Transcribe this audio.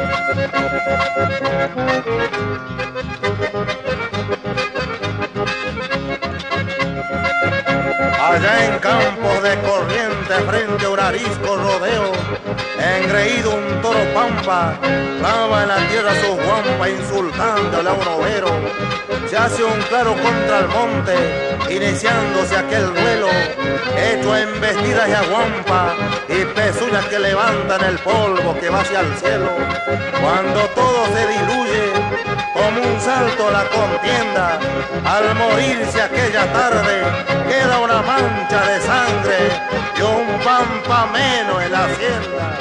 Allá en campos de corriente frente a un arisco rodeo, engreído un toro pampa, clava en la tierra su guampa insultándole a un overo. Se hace un claro contra el monte, iniciándose aquel duelo, hecho a embestidas y aguampa y pezuñas que levantan el polvo que va hacia el cielo. Cuando todo se diluye, como un salto a la contienda, al morirse aquella tarde, queda una mancha de sangre y un pampa menos en la hacienda.